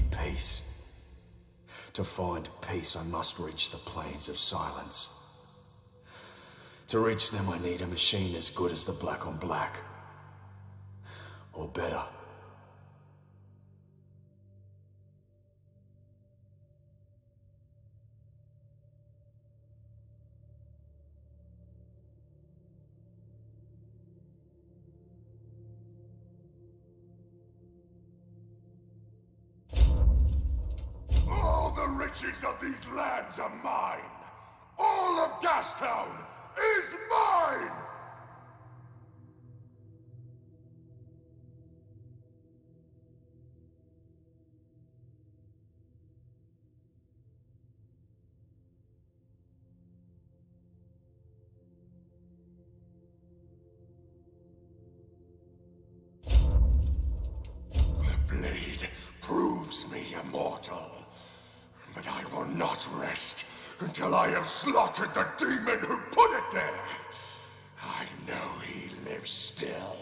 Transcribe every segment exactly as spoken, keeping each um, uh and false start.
peace. To find peace, I must reach the plains of silence. To reach them, I need a machine as good as the Black on Black. Or better. All the riches of these lands are mine! All of Gastown is mine! The blade proves me immortal. But I will not rest until I have slaughtered the demon who put it there. I know he lives still.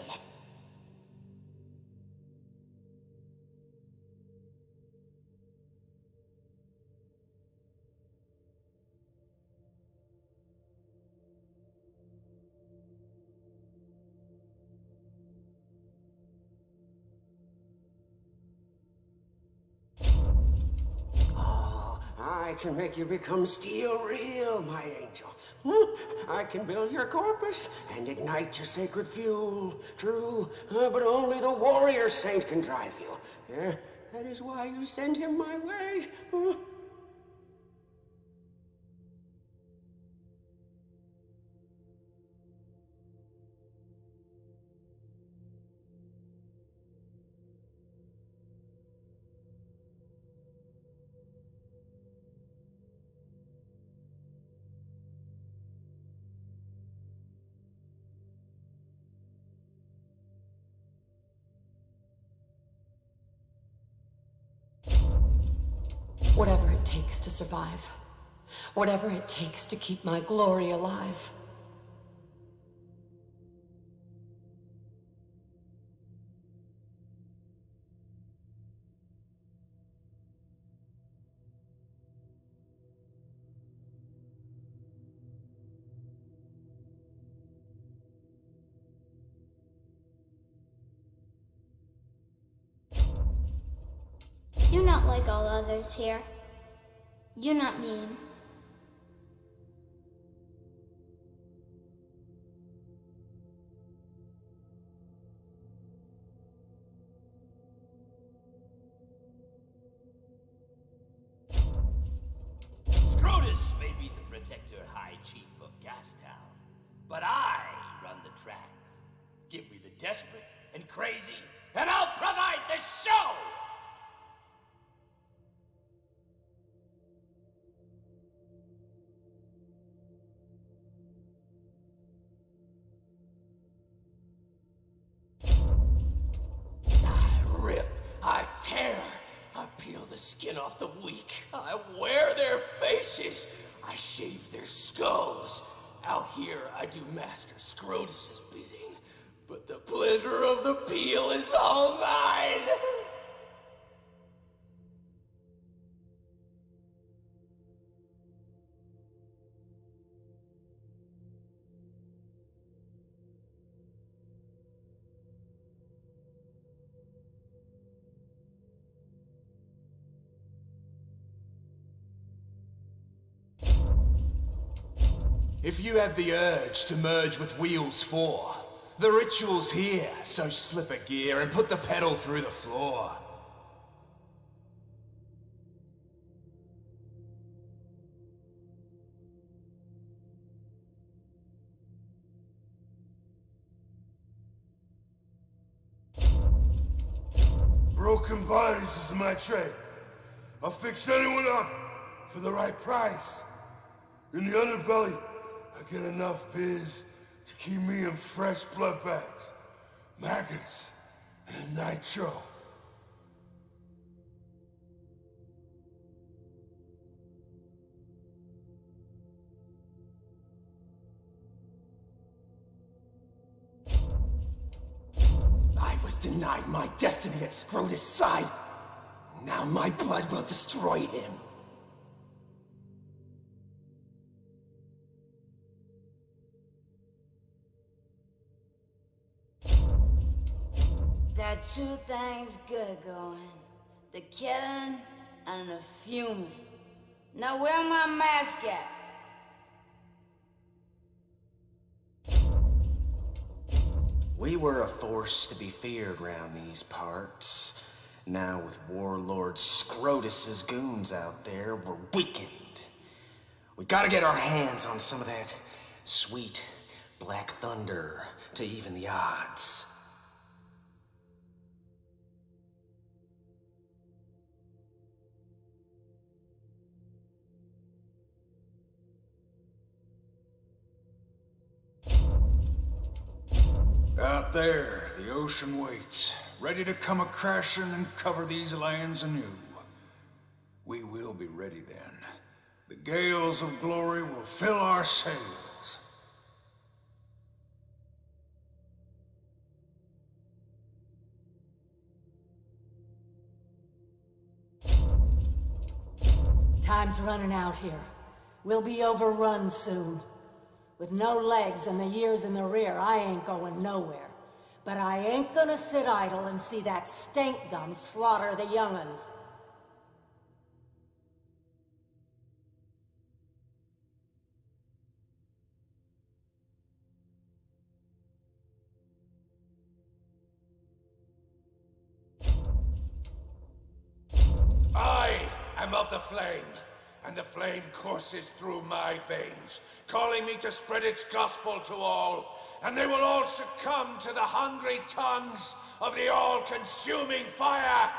I can make you become steel real, my angel. Hmm? I can build your corpus and ignite your sacred fuel. True, uh, but only the warrior saint can drive you. Yeah, that is why you send him my way. Hmm? Whatever it takes to survive. Whatever it takes to keep my glory alive. You're not like all others here. You're not mean. Scrotus may be the protector high chief of Gastown, but I run the tracks. Give me the desperate and crazy, and I'll provide the show! I tear, I peel the skin off the weak, I wear their faces, I shave their skulls. Out here, I do Master Scrotus's bidding, but the pleasure of the peel is all mine! If you have the urge to merge with Wheels four, the ritual's here, so slip a gear and put the pedal through the floor. Broken bodies is my trade. I'll fix anyone up for the right price. In the underbelly, I get enough biz to keep me in fresh blood bags, maggots, and nitro. I was denied my destiny at Scrotus' side. Now my blood will destroy him. Got two things good going. The killing and the fuming. Now where my mask at? We were a force to be feared round these parts. Now with Warlord Scrotus's goons out there, we're weakened. We gotta get our hands on some of that sweet black thunder to even the odds. Out there, the ocean waits, ready to come a-crashing and cover these lands anew. We will be ready then. The gales of glory will fill our sails. Time's running out here. We'll be overrun soon. With no legs and the years in the rear, I ain't going nowhere. But I ain't gonna sit idle and see that stink gum slaughter the young'uns. I am of the flame, and the flame courses through my veins, calling me to spread its gospel to all, and they will all succumb to the hungry tongues of the all-consuming fire!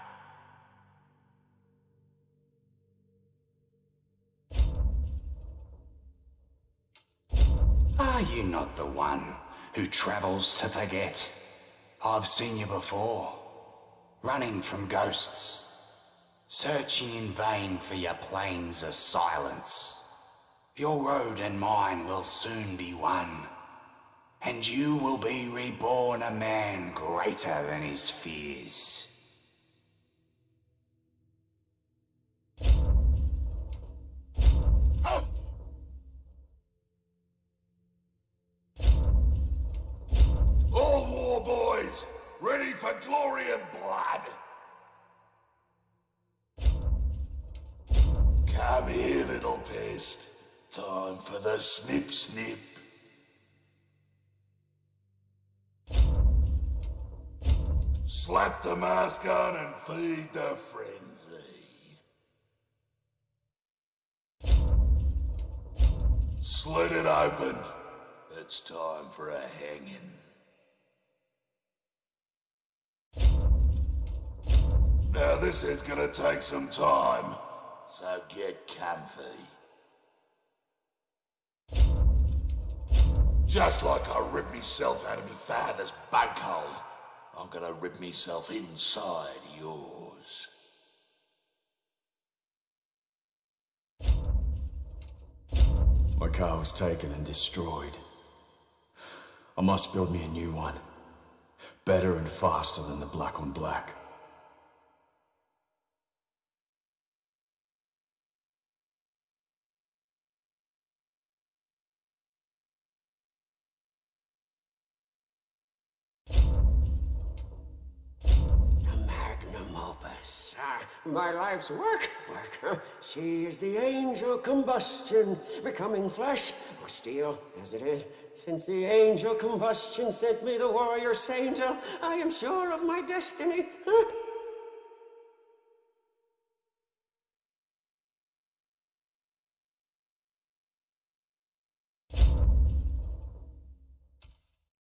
Are you not the one who travels to forget? I've seen you before, running from ghosts, searching in vain for your plains of silence. Your road and mine will soon be one, and you will be reborn a man greater than his fears. All war boys, ready for glory and blood! Come here, little pest. Time for the snip-snip. Slap the mask on and feed the frenzy. Slit it open. It's time for a hanging. Now this is gonna take some time, so get comfy. Just like I ripped myself out of me father's bunghole, I'm gonna rip myself inside yours. My car was taken and destroyed. I must build me a new one. Better and faster than the black on black. My life's work, work. She is the angel combustion, becoming flesh, or steel, as it is. Since the angel combustion sent me the warrior saint, I am sure of my destiny.